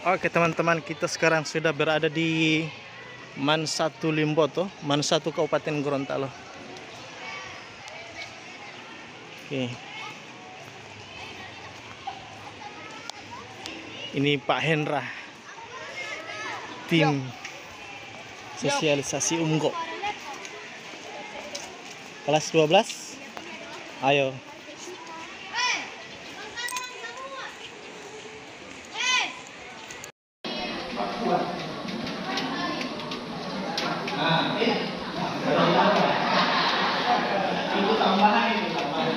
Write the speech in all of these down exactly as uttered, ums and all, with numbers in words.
Oke teman-teman, kita sekarang sudah berada di Man satu Limboto, Man satu Kabupaten Gorontalo. Oke. Ini Pak Hendra, tim sosialisasi Umgo. Kelas dua belas. Ayo. Nah, eh, itu tambahan itu tambahan.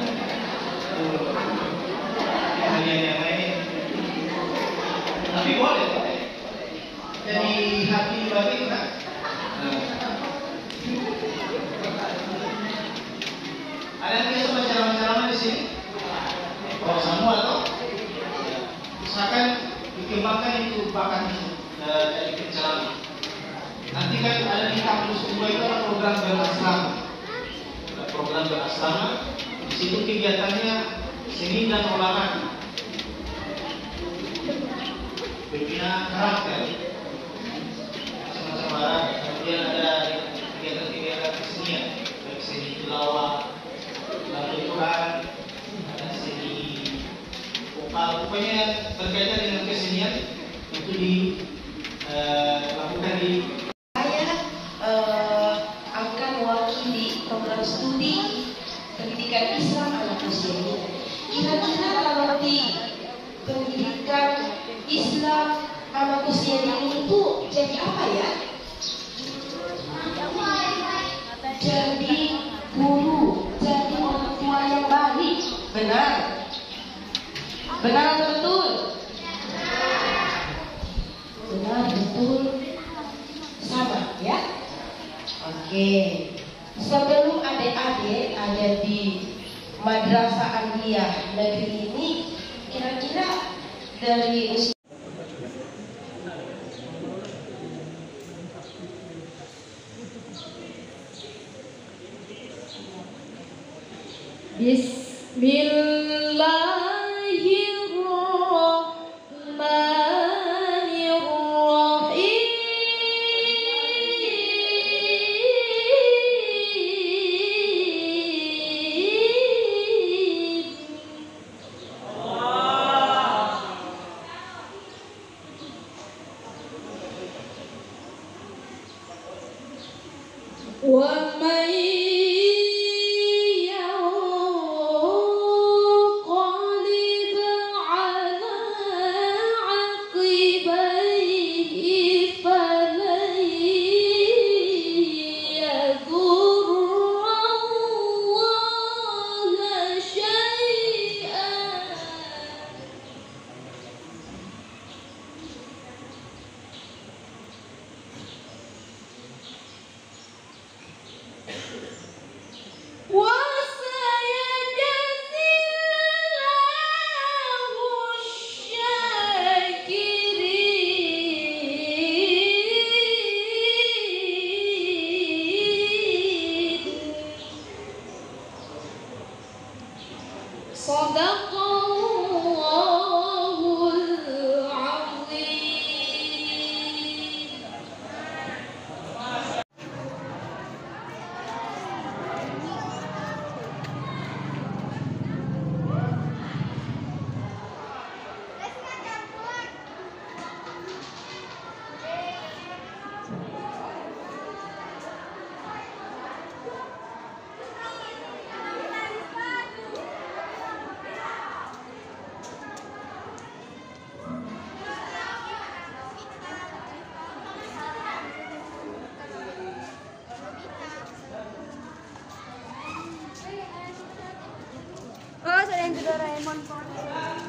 Kalian yang lain, tapi boleh. Jadi hati bagi kan? Ada yang biasa baca ceramah-ceramah di sini? Oh, semua toh? Misalkan dikembangkan itu bakatnya dari penceramah. Nanti kan ada di kampus semua itu ada program berasrama. Program berasrama, di situ kegiatannya seni dan olahraga. Pembinaan karakter, macam-macam olahraga. Kemudian ada kegiatan-kegiatan kesenian, baik seni tilawah, lalu Quran, ada seni vokal, pokoknya berkaitan dengan kesenian itu dilakukan di program studi pendidikan Islam anak usia ini. Kira-kira kalau di pendidikan Islam anak usia ini itu jadi apa ya? Jadi guru, jadi orang tua yang baik. Benar? Benar atau betul? Benar, betul. Sama ya? Oke. Sebelum adik-adik ada di Madrasah Aliyah negeri ini, kira-kira dari usia Bismillahirrahmanirrahim. وَمَنْ يَنْقَلِبْ عَلَى عَقِبَيْهِ فَلَنْ يَضُرَّ اللَّهَ شَيْئًا. Sadaqallahul azim. Oh, saya yang juga Doraemon.